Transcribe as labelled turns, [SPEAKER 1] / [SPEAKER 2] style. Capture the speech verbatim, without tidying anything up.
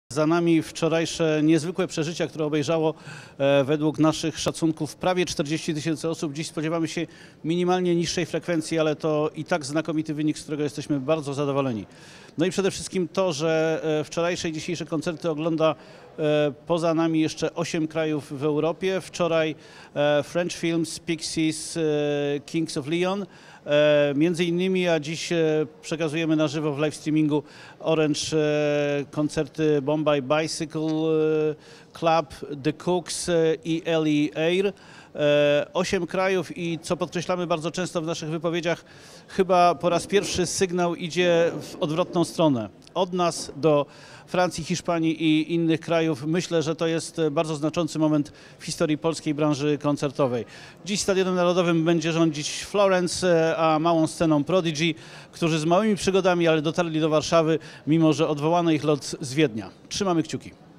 [SPEAKER 1] Za nami wczorajsze niezwykłe przeżycia, które obejrzało e, według naszych szacunków prawie czterdzieści tysięcy osób. Dziś spodziewamy się minimalnie niższej frekwencji, ale to i tak znakomity wynik, z którego jesteśmy bardzo zadowoleni. No i przede wszystkim to, że e, wczorajsze i dzisiejsze koncerty ogląda e, poza nami jeszcze osiem krajów w Europie. Wczoraj e, French Films, Pixies, e, Kings of Leon. E, między innymi, a dziś e, przekazujemy na żywo w live streamingu Orange e, koncerty Bombay Bicycle e, Club, The Cooks e, i Ellie Air. E, Osiem krajów i co podkreślamy bardzo często w naszych wypowiedziach, chyba po raz pierwszy sygnał idzie w odwrotną stronę. Od nas do Francji, Hiszpanii i innych krajów. Myślę, że to jest bardzo znaczący moment w historii polskiej branży koncertowej. Dziś Stadionem Narodowym będzie rządzić Florence, a małą sceną Prodigy, którzy z małymi przygodami, ale dotarli do Warszawy, mimo że odwołano ich lot z Wiednia. Trzymamy kciuki.